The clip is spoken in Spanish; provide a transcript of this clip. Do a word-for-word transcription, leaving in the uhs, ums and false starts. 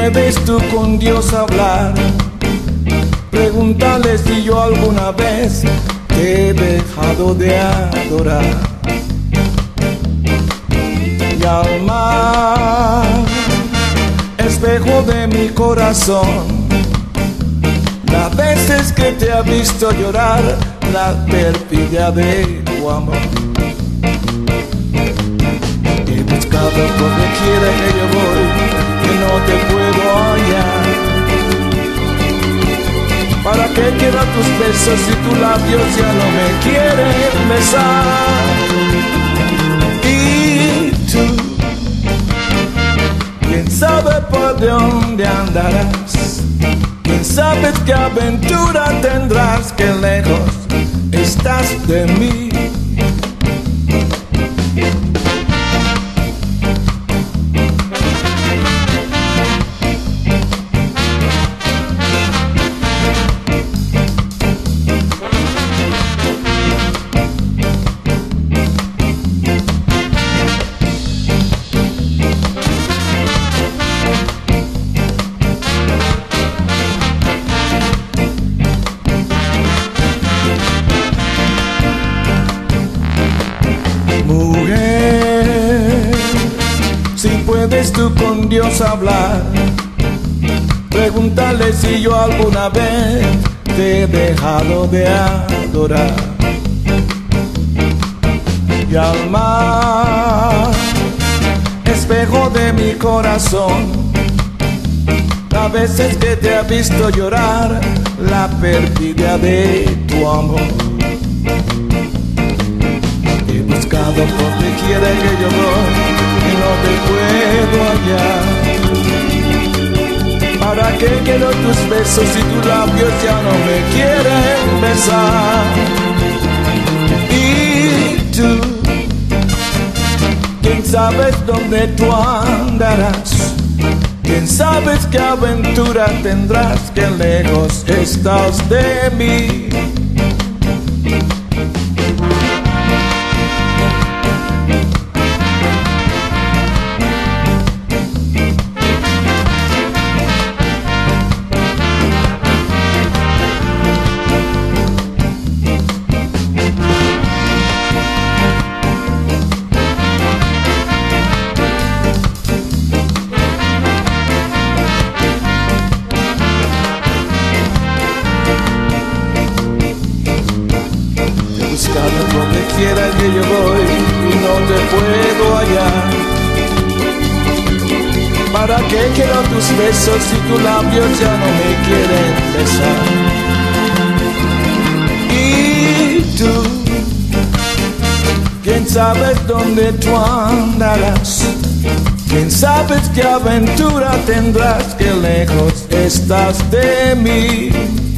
puedes tú con Dios hablar, pregúntale si yo alguna vez te he dejado de adorar. Y al mar, espejo de mi corazón, las veces que te ha visto llorar, la perfidia de tu amor. He buscado por donde quiera que yo voy, que no te puedo hallar. ¿Para qué quiero tus besos si tus labios ya no me quieren besar? Y tú, quién sabe por dónde andarás, quién sabe qué aventura tendrás, que lejos estás de mí. ¿Puedes tú con Dios hablar? Pregúntale si yo alguna vez te he dejado de adorar. Y al mar, espejo de mi corazón, las veces que te ha visto llorar, la perfidia de tu amor. He buscado por donde quiera que yo voy, y no te puedo hallar. ¿Para qué quiero tus besos si tus labios ya no me quieren besar? Y tú, quién sabe dónde tú andarás, quién sabe qué aventura tendrás, que lejos estás de mí. Donde quiera que yo voy y no te puedo hallar. ¿Para qué quiero tus besos si tus labios ya no me quieren besar? Y tú, quién sabe dónde tú andarás, quién sabe qué aventura tendrás, que lejos estás de mí.